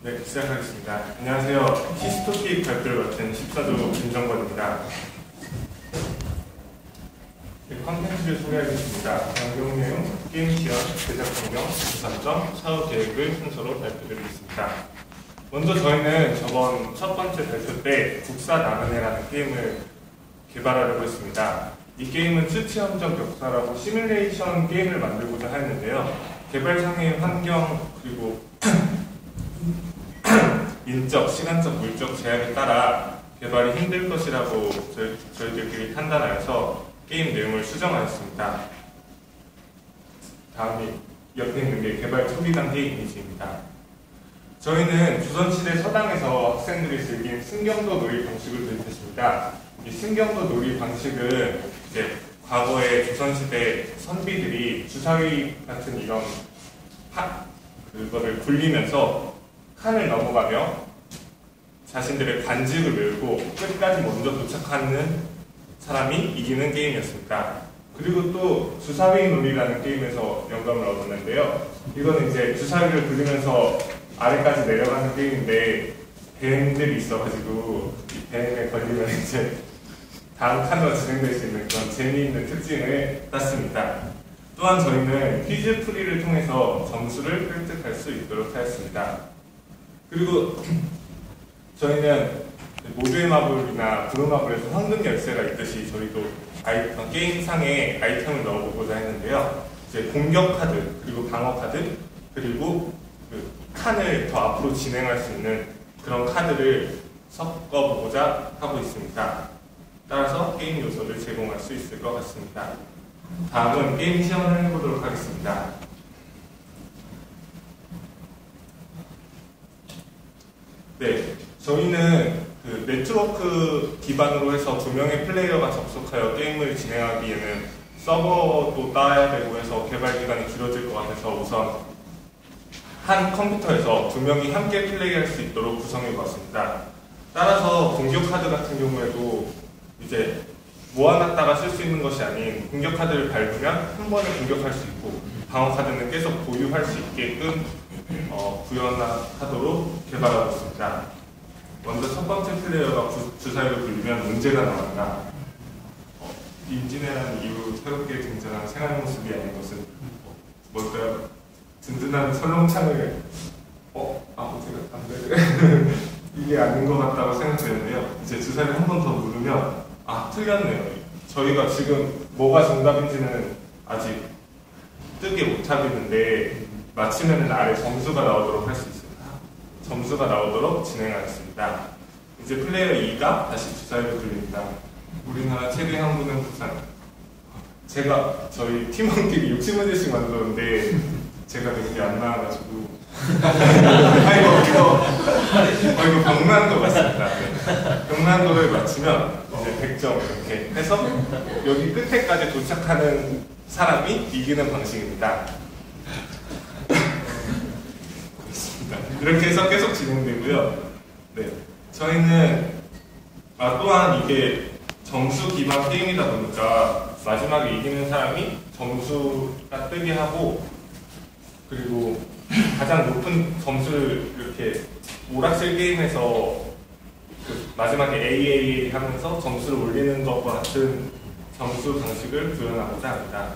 네, 시작하겠습니다. 안녕하세요. 히스토픽 발표를 맡은 14조 김정권입니다. 컨텐츠를 소개하겠습니다. 방송 내용, 게임 지원, 제작 환경, 구상점, 사후 계획을 순서로 발표드리겠습니다. 먼저 저희는 저번 첫 번째 발표 때 국사 나그네라는 게임을 개발하려고 했습니다. 이 게임은 수치험적 격사라고 시뮬레이션 게임을 만들고자 했는데요. 개발상의 환경 그리고 인적, 시간적, 물적 제약에 따라 개발이 힘들 것이라고 저희들끼리 판단하여서 게임 내용을 수정하였습니다. 다음이 옆에 있는 게 개발 초기 단계 이미지입니다. 저희는 조선시대 서당에서 학생들이 즐긴 승경도 놀이 방식을 도입했습니다. 이 승경도 놀이 방식은 이제 과거에 조선시대 선비들이 주사위 같은 이런 그거를 굴리면서 칸을 넘어가며 자신들의 관직을 메우고 끝까지 먼저 도착하는 사람이 이기는 게임이었습니다. 그리고 또 주사위 놀이라는 게임에서 영감을 얻었는데요. 이거는 이제 주사위를 굴리면서 아래까지 내려가는 게임인데 뱀들이 있어가지고 이 뱀에 걸리면 이제 다음 칸으로 진행될 수 있는 그런 재미있는 특징을 땄습니다. 또한 저희는 퀴즈 풀이를 통해서 점수를 획득할 수 있도록 하였습니다. 그리고 저희는 모두의 마블이나 브루마블에서 황금 열쇠가 있듯이 저희도 게임상에 아이템을 넣어보고자 했는데요. 이제 공격 카드, 그리고 방어 카드, 그리고 그 칸을 더 앞으로 진행할 수 있는 그런 카드를 섞어보고자 하고 있습니다. 따라서 게임 요소를 제공할 수 있을 것 같습니다. 다음은 게임 시연을 해보도록 하겠습니다. 네, 저희는 그 네트워크 기반으로 해서 2명의 플레이어가 접속하여 게임을 진행하기에는 서버도 따야 되고 해서 개발 기간이 길어질 것 같아서 우선 한 컴퓨터에서 2명이 함께 플레이할 수 있도록 구성해 보았습니다. 따라서 공격 카드 같은 경우에도 이제 모아놨다가 쓸 수 있는 것이 아닌 공격 카드를 밟으면 한 번에 공격할 수 있고 방어 카드는 계속 보유할 수 있게끔 구현하도록 개발하고 있습니다. 먼저 첫 번째 플레이어가 주사위를 굴리면 문제가 나온다. 임진왜란 이후 새롭게 등장한 생활 모습이 아닌 것은 뭘까요? 든든한 설렁창을 제가 안 돼. 이게 아닌 것 같다고 생각되는데요. 이제 주사위를 한 번 더 누르면 틀렸네요. 저희가 지금 뭐가 정답인지는 아직 뜨게 못하겠는데 마치면 아래 점수가 나오도록 할 수 있습니다. 점수가 나오도록 진행하겠습니다. 이제 플레이어 2가 다시 주사위를 굴립니다. 우리나라 최대 항구는 부산. 제가 저희 팀원끼리 60문제씩 만들었는데 제가 되게 안 나와가지고 이거 경난도 같습니다. 네. 경난도를 맞추면 이제 100점 이렇게 해서 여기 끝에까지 도착하는 사람이 이기는 방식입니다. 그렇습니다. 이렇게 해서 계속 진행되고요. 네, 저희는 또한 이게 점수 기반 게임이다 보니까 마지막에 이기는 사람이 점수가 뜨게 하고 그리고 가장 높은 점수를 이렇게 오락실 게임에서 그 마지막에 AAA 하면서 점수를 올리는 것과 같은 점수 방식을 구현하고자 합니다.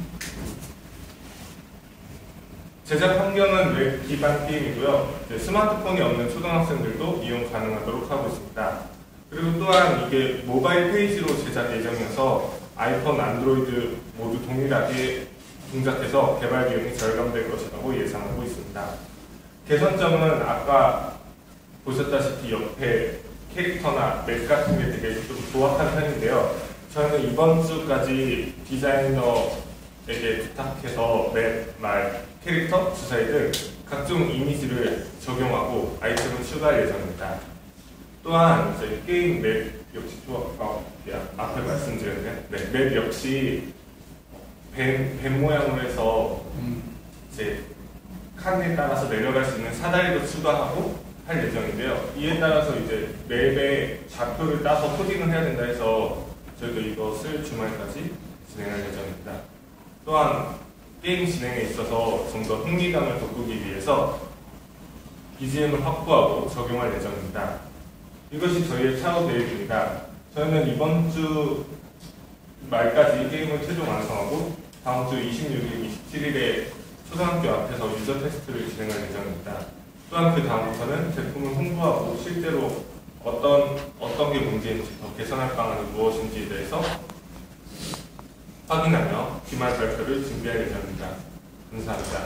제작 환경은 웹 기반 게임이고요. 스마트폰이 없는 초등학생들도 이용 가능하도록 하고 있습니다. 그리고 또한 이게 모바일 페이지로 제작 예정이어서 아이폰, 안드로이드 모두 동일하게 동작해서 개발 비용이 절감될 것이라고 예상하고 있습니다. 개선점은 아까 보셨다시피 옆에 캐릭터나 맵 같은 게 되게 좀 조악한 편인데요. 저는 이번 주까지 디자이너에게 부탁해서 맵, 말, 캐릭터, 주사위 등 각종 이미지를 적용하고 아이템을 추가할 예정입니다. 또한 저희 게임 맵 역시 앞에 말씀드렸는데 맵 역시 뱀 모양으로 해서 이제 칸에 따라서 내려갈 수 있는 사다리도 추가하고 할 예정인데요. 이에 따라서 이제 맵의 좌표를 따서 코딩을 해야 된다 해서 저희도 이것을 주말까지 진행할 예정입니다. 또한 게임 진행에 있어서 좀 더 흥미감을 돋구기 위해서 BGM을 확보하고 적용할 예정입니다. 이것이 저희의 차후 계획입니다. 저희는 이번 주 말까지 게임을 최종 완성하고 다음 주 26일, 27일에 초등학교 앞에서 유저 테스트를 진행할 예정입니다. 또한 그 다음부터는 제품을 홍보하고 실제로 어떤 게 문제인지 더 개선할 방안은 무엇인지에 대해서 확인하며 기말 발표를 준비할 예정입니다. 감사합니다.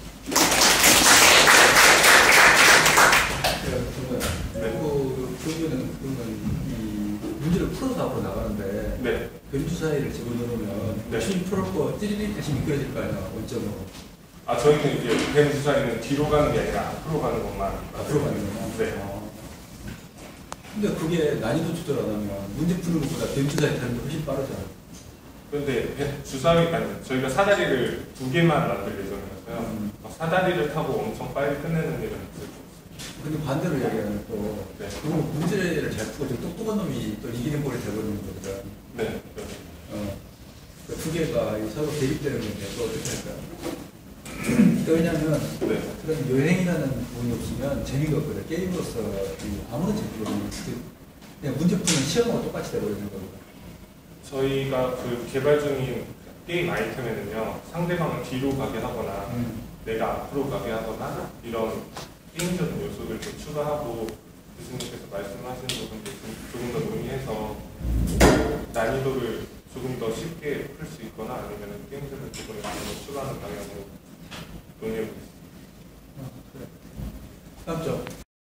네. 그러면은 이 문제를 풀어서 앞으로 나가는데 네. 변주 사이를 집어넣으면 네. 열심히 풀었고 찌릿 다시 미끄러질 거 아니야 원점으로. 저희는 이제 뱀 주사위는 뒤로 가는 게 아니라 앞으로 가는 것만. 앞으로 가는 거만. 네. 근데 그게 난이도 조절 안 하면 문제 푸는 것보다 변주 사이 타는 게 훨씬 빠르잖아. 그런데 주사위 아니 저희가 사다리를 2개만 만들 예정이라서요. 사다리를 타고 엄청 빨리 끝내는 일은 없을 것 같습니다. 근데 반대로 얘기하면 또 네. 그럼 문제를 잘 풀고 좀 똑똑한 놈이 또 이기는 꼴이 되버리는 거거든. 네. 그 개가 서로 대립되는 건데 또 어떻게 할까요? 왜냐면 네. 그런 여행이라는 부분이 없으면 재미가 없거든. 게임으로서 아무런 재미가 없는 그냥 문제 푸는 시험하고 똑같이 되버리는 거거든. 저희가 그 개발 중인 게임 아이템에는요 상대방을 뒤로 가게 하거나 내가 앞으로 가게 하거나 이런 게임적인 요소를 좀 추가하고 교수님께서 말씀하시는 부분들 조금 더 논의해서 난이도를 조금 더 쉽게 풀 수 있거나 아니면 게임적인 부분을 좀 추가하는 방향으로 논의해보겠습니다. 그래. 다음 점.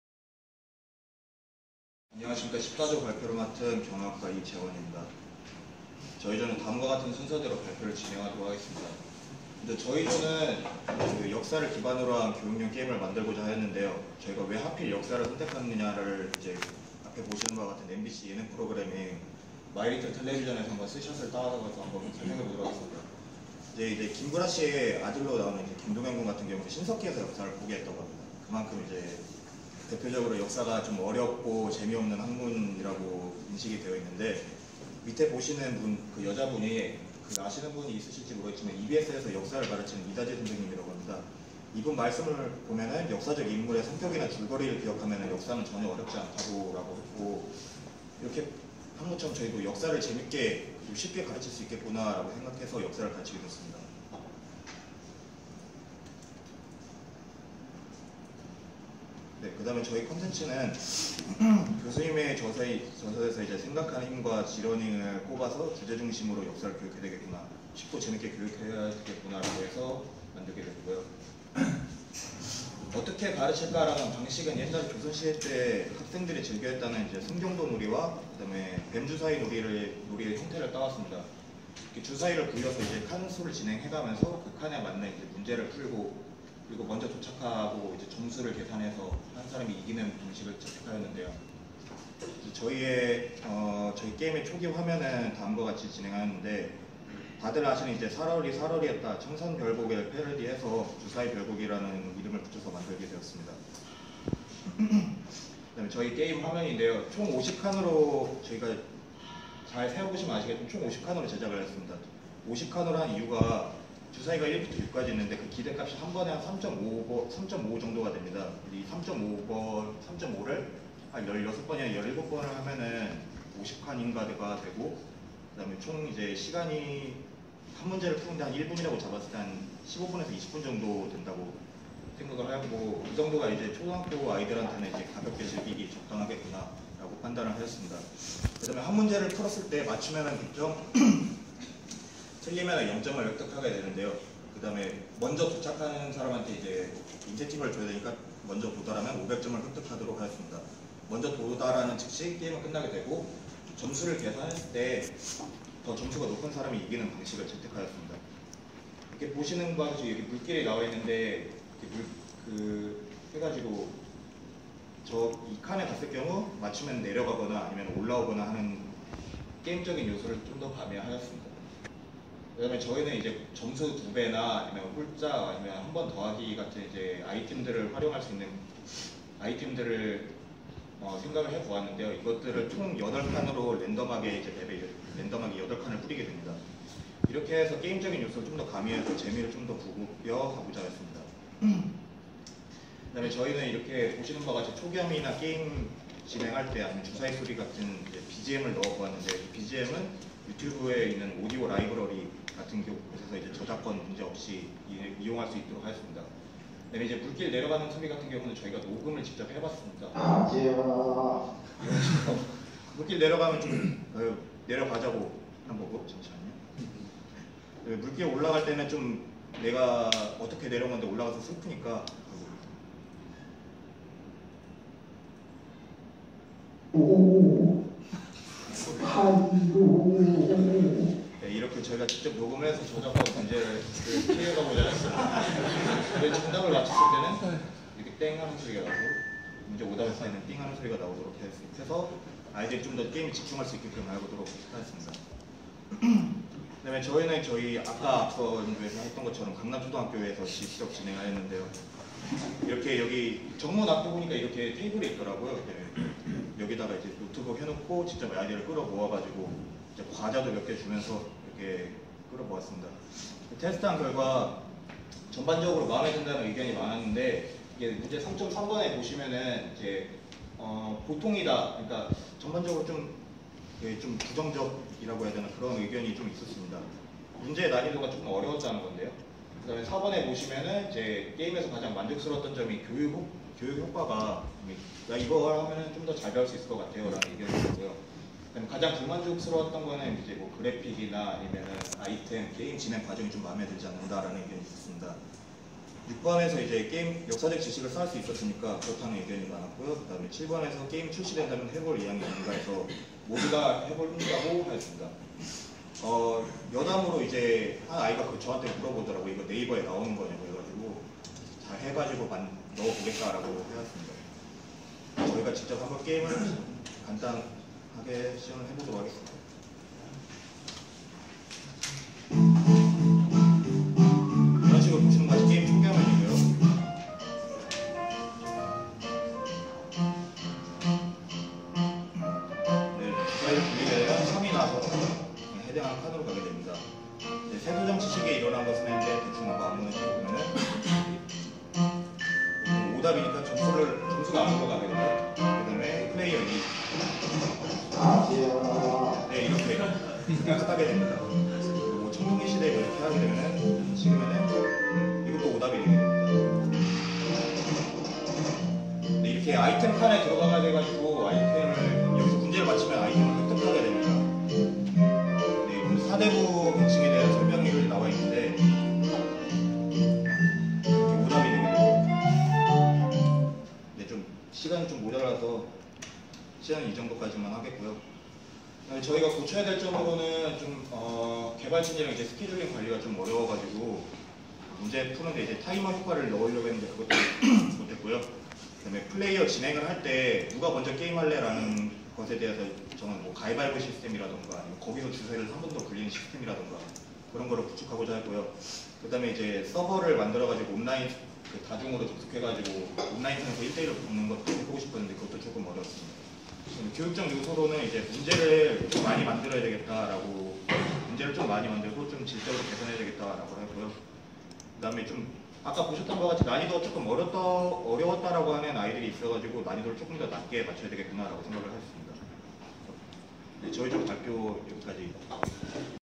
안녕하십니까. 14조 발표를 맡은 경영학과 이재원입니다. 저희조는 다음과 같은 순서대로 발표를 진행하도록 하겠습니다. 근데 저희조는 그 역사를 기반으로 한 교육용 게임을 만들고자 했는데요. 저희가 왜 하필 역사를 선택했느냐를 이제 앞에 보시는 바와 같은 MBC 예능 프로그램인 마이리틀 텔레비전에서 한번 스샷을 따와서 한번 설명해 보도록 하겠습니다. 이제 김구라 씨의 아들로 나오는 이제 김동현 군 같은 경우는 신석기에서 역사를 포기했다고 합니다. 그만큼 이제 대표적으로 역사가 좀 어렵고 재미없는 학문이라고 인식이 되어 있는데 밑에 보시는 분, 그 여자분이 그 아시는 분이 있으실지 모르겠지만 EBS에서 역사를 가르치는 이다재 선생님이라고 합니다. 이분 말씀을 보면은 역사적 인물의 성격이나 줄거리를 기억하면 역사는 전혀 어렵지 않다고 했고 이렇게 한 것처럼 저희도 역사를 재밌게 쉽게 가르칠 수 있겠구나라고 생각해서 역사를 가르치게 됐습니다. 네, 그 다음에 저희 컨텐츠는 교수님의 저서에서 이제 생각하는 힘과 지러닝을 꼽아서 주제 중심으로 역사를 교육해야 되겠구나, 쉽고 재밌게 교육해야 되겠구나라고 해서 만들게 됐고요. 어떻게 가르칠까라는 방식은 옛날 조선시대 때 학생들이 즐겨했다는 이제 승경도 놀이와 그다음에 뱀주사위 놀이의 형태를 따왔습니다. 주사위를 굴려서 이제 칸수를 진행해가면서 그 칸에 맞는 이제 문제를 풀고 그리고 먼저 도착하고 이제 점수를 계산해서 한 사람이 이기는 방식을 채택하였는데요. 저희 게임의 초기 화면은 다음과 같이 진행하였는데 다들 아시는 이제 사러리였다 청선별곡을 패러디해서 주사위 별곡이라는 이름을 붙여서 만들게 되었습니다. 그다음에 저희 게임 화면인데요. 총 50칸으로 저희가 잘 세워보시면 아시겠지만 총 50칸으로 제작을 했습니다. 50칸으로 한 이유가 주사위가 1부터 6까지 있는데 그 기대값이 한 번에 한 3.5 정도가 됩니다. 이 3.5를 한 16번이나 17번을 하면은 50칸인가가 되고 그다음에 총 이제 시간이 한 문제를 푸는데 한 1분이라고 잡았을 때 한 15분에서 20분 정도 된다고 생각을 하고 이 정도가 이제 초등학교 아이들한테는 이제 가볍게 즐기기 적당하겠구나라고 판단을 하였습니다. 그다음에 한 문제를 풀었을 때 맞추면은 100점, 틀리면 0점을 획득하게 되는데요. 그다음에 먼저 도착하는 사람한테 이제 인센티브를 줘야 되니까 먼저 도달하면 500점을 획득하도록 하였습니다. 먼저 도달하는 즉시 게임은 끝나게 되고 점수를 계산했을 때 더 점수가 높은 사람이 이기는 방식을 채택하였습니다. 이렇게 보시는 바와 같이 여기 물길이 나와 있는데 해가지고 이 칸에 갔을 경우 맞추면 내려가거나 아니면 올라오거나 하는 게임적인 요소를 좀 더 가미하였습니다. 그다음에 저희는 이제 점수 2배나 아니면 홀자 아니면 한 번 더하기 같은 이제 아이템들을 활용할 수 있는 아이템들을 생각을 해보았는데요. 이것들을 총 8칸으로 랜덤하게 이제 맵에 랜덤하게 8칸을 뿌리게 됩니다. 이렇게 해서 게임적인 요소를 좀 더 가미해서 재미를 좀 더 부여하고자 했습니다. 그다음에 저희는 이렇게 보시는 바와 같이 초기화이나 게임 진행할 때 아니면 주사위 소리 같은 이제 BGM을 넣어보았는데 BGM은 유튜브에 있는 오디오 라이브러리 같은 곳에서 이제 저작권 문제 없이 이용할 수 있도록 하였습니다. 그다음에 이제 물길 내려가는 소리 같은 경우는 저희가 녹음을 직접 해봤습니다. 물길 내려가면 좀 내려가자고 한 거고 잠시만요. 물길 올라갈 때는 좀 내가 어떻게 내려온 건데 올라가서 슬프니까 네, 이렇게 저희가 직접 녹음을 해서 저작권 문제를 피해가고자 했습니다. 근데 정답을 맞췄을 때는 이렇게 땡 하는 소리가 나고 문제 오답을 할 때는 띵 하는 소리가 나오도록 해서 아이들이 좀 더 게임에 집중할 수 있게끔 해보도록 하겠습니다. 그다음에 저희는 아까 앞서 했던 것처럼 강남초등학교에서 직접 진행하였는데요. 이렇게 여기 정문 앞에 보니까 이렇게 테이블이 있더라고요. 여기다가 이제 노트북 해놓고 직접 아이들을 끌어 모아가지고 이제 과자도 몇 개 주면서 이렇게 끌어 모았습니다. 테스트한 결과 전반적으로 마음에 든다는 의견이 많았는데 이게 문제 3.3번에 보시면은 이제 보통이다. 그러니까 전반적으로 좀 부정적이라고 해야 되나 그런 의견이 좀 있었습니다. 문제의 난이도가 조금 어려웠다는 건데요. 그다음에 4번에 보시면은 이제 게임에서 가장 만족스러웠던 점이 교육 효과가 야 이거 하면은 좀 더 잘 배울 수 있을 것 같아요라는 의견이 있고요. 그다음에 가장 불만족스러웠던 거는 이제 뭐 그래픽이나 아니면은 아이템 게임 진행 과정이 좀 마음에 들지 않는다라는 의견이 있었습니다. 6번에서 이제 게임 역사적 지식을 쌓을 수 있었으니까 그렇다는 의견이 많았고요. 그 다음에 7번에서 게임 출시된다면 해볼 의향이 있는가 해서 모두가 해볼다고 하였습니다. 여담으로 이제 한 아이가 저한테 물어보더라고요. 이거 네이버에 나오는 거냐고 해가지고 잘 해가지고 넣어보겠다라고 해왔습니다. 저희가 직접 한번 게임을 간단하게 시연을 해보도록 하겠습니다. 이런 식으로 보시는 것이 게임 초기화면이고요. 네, 주사위를 굴리게 되면 3이 나서 해당하는 칸으로 가게 됩니다. 네, 세도정 지식에 일어난 것은 했는데 대충 아무거나 해보면은 오답이니까 점수가 안 올라가게 됩니다. 그 다음에 플레이어 2. 네, 이렇게 하게 됩니다. 그리고 청동기 시대에 이렇게 하게 되면은 지금은 이것도 오답이 되게 됩니다. 네, 이렇게 아이템 칸에 들어가게 돼가지고 아이템을 여기서 문제를 맞히면 아이템을 획득하게 됩니다. 네, 4대부 계층에 대한 설명이 나와 있는데 이렇게 오답이 되게 됩니다. 네, 좀 시간이 좀 모자라서 시간은 이 정도까지만 하겠고요. 저희가 고쳐야 될 점으로는 좀 개발진이랑 이제 스케줄링 관리가 좀 어려워가지고 문제 푸는데 이제 타이머 효과를 넣으려고 했는데 그것도 못했고요. 그다음에 플레이어 진행을 할 때 누가 먼저 게임할래라는 것에 대해서 저는 뭐 가위바위보 시스템이라던가 아니면 거기서 주사위를 한 번 더 굴리는 시스템이라던가 그런 거를 구축하고자 했고요. 그다음에 이제 서버를 만들어가지고 온라인 다중으로 접속해가지고 온라인상에서 1대1로 붙는 것도 해보고 싶었는데 그것도 조금 어려웠습니다. 교육적 요소로는 이제 문제를 좀 많이 만들어야 되겠다라고 문제를 좀 많이 만들고 좀 질적으로 개선해야 되겠다라고 하고요. 그다음에 좀 아까 보셨던 것 같이 난이도가 조금 어려웠다라고 하는 아이들이 있어가지고 난이도를 조금 더 낮게 맞춰야 되겠구나라고 생각을 했습니다. 네, 저희 쪽 발표 여기까지.